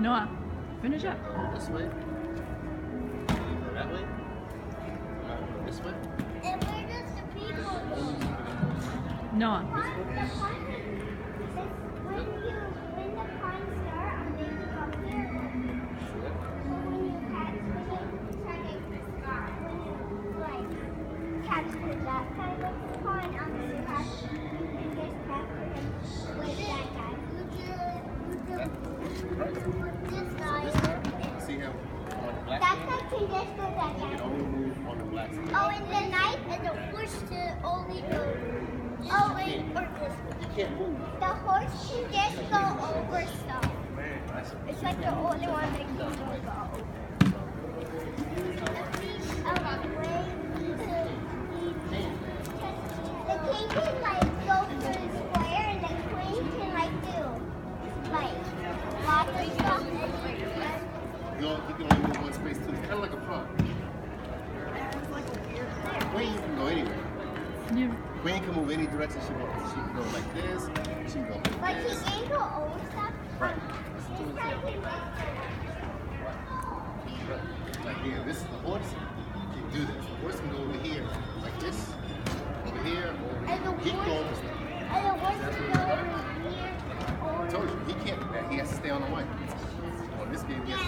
Noah, finish up. This way. Go that way. Go this way. And where does the people go? Noah. The pine, when the pines start, I'm going to come here. So when you catch, when you like catch that kind of pine, I'm going to catch this pepper with that guy. This guy. See him on the black That side? guy can just go that You guy. can only move on the black side. Oh, and the knife and the horse to only go. Oh, wait, or this one. You can't move. The horse can just go over stuff. It's like the only one that can go over. The king can like go through the square and the queen can like do like lots of stuff. You can only move one space too. It's kind of like a pawn. Queen can go anywhere. Yeah. Queen can move any direction she wants. She can go like this. She can go like Like he this. can go over stuff. Right. This guy can Like here, this is the horse. He can do this. The horse can go over here, like this. Over here, over And here. the He can go horse- over stuff. and the horse can go over here. I told you, he can't do that. He has to stay on the white. On this game, he has to